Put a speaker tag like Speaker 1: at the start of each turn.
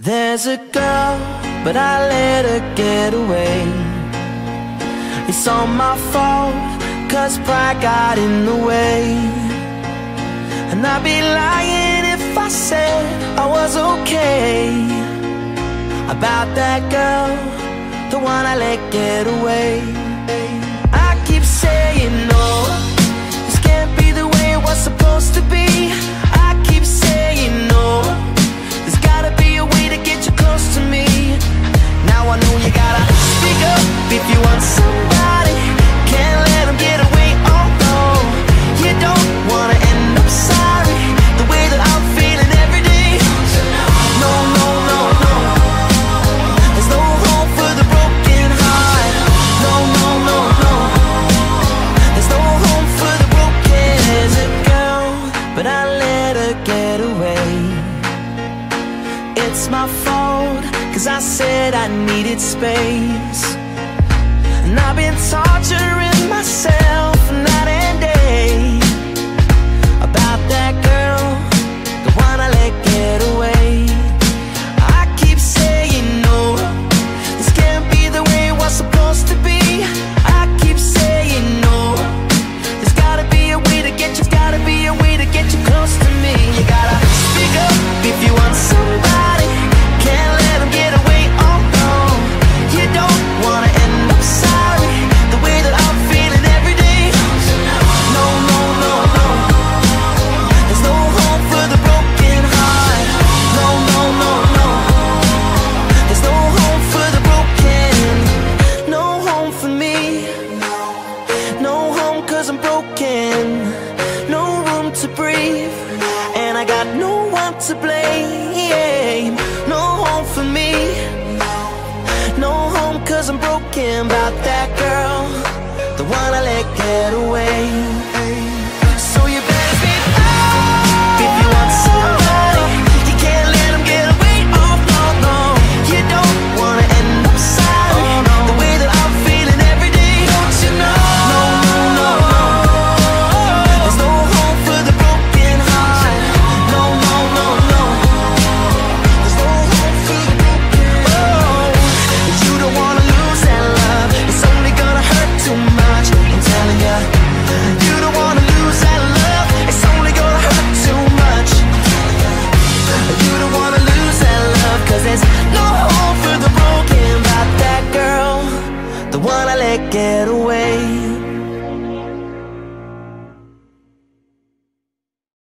Speaker 1: There's a girl, but I let her get away. It's all my fault, cause pride got in the way. And I'd be lying if I said I was okay about that girl, the one I let get away. I keep saying no, this can't be the way it was supposed to be. I keep saying no, there's gotta be a way to get you close to me. Now I know you gotta speak up if you want somebody. Can't let them get away, oh no. You don't wanna end up sorry, the way that I'm feeling every day. No, no, no, no, there's no hope for the broken heart. No, no, no, no, there's no hope for the broken. There's a girl, but I let her get away. It's my fault, cause I said I needed space. And I've been torturing myself night and day about that girl, the one I let get away. I keep saying no, this can't be the way it was supposed to be. I keep saying no, there's gotta be a way to get you, gotta be a way to get you close to me. You gotta speak up if you want somebody. Can't let them get away, oh no. You don't wanna end up sorry, the way that I'm feeling every day. No, no, no, no, there's no hope for the broken heart. No, no, no, no, there's no hope for the broken. No home for me, no home cause I'm broken. No room to breathe, and I got no one to blame. No home for me, no home cause I'm broken about that.